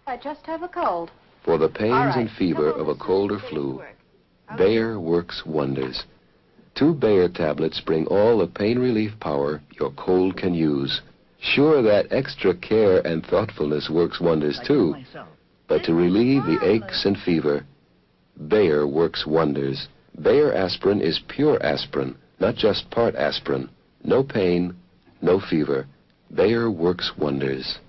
I just have a cold. For the pains All right. and fever Come of on, a cold or let's flu, work. Bayer works wonders. 2 Bayer tablets bring all the pain relief power your cold can use. Sure, that extra care and thoughtfulness works wonders too. But to relieve the aches and fever, Bayer works wonders. Bayer aspirin is pure aspirin, not just part aspirin. No pain, no fever. Bayer works wonders.